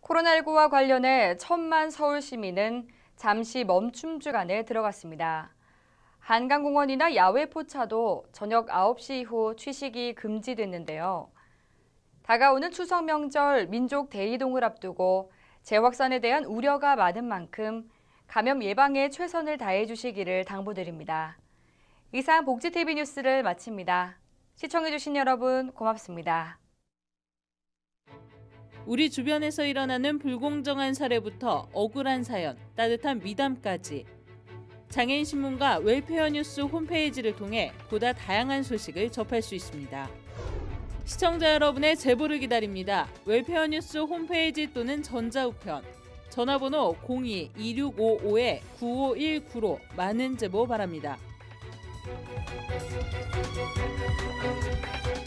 코로나19와 관련해 1,000만 서울 시민은 잠시 멈춤 주간에 들어갔습니다. 한강공원이나 야외 포차도 저녁 9시 이후 취식이 금지됐는데요. 다가오는 추석 명절 민족 대이동을 앞두고 재확산에 대한 우려가 많은 만큼 감염 예방에 최선을 다해 주시기를 당부드립니다. 이상 복지TV 뉴스를 마칩니다. 시청해주신 여러분 고맙습니다. 우리 주변에서 일어나는 불공정한 사례부터 억울한 사연, 따뜻한 미담까지 장애인신문과 웰페어 뉴스 홈페이지를 통해 보다 다양한 소식을 접할 수 있습니다. 시청자 여러분의 제보를 기다립니다. 웰페어 뉴스 홈페이지 또는 전자우편, 전화번호 02-2655-9519로 많은 제보 바랍니다.